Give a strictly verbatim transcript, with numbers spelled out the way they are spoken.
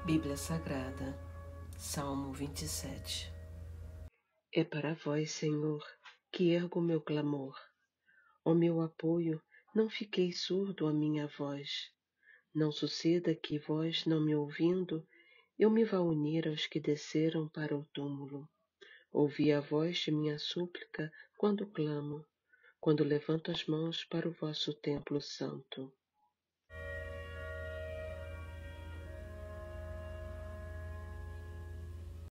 Bíblia Sagrada, Salmo vinte e sete. É para vós, Senhor, que ergo meu clamor. Ó meu apoio, não fiquei surdo à minha voz. Não suceda que vós, não me ouvindo, eu me vá unir aos que desceram para o túmulo. Ouvi a voz de minha súplica quando clamo, quando levanto as mãos para o vosso templo santo.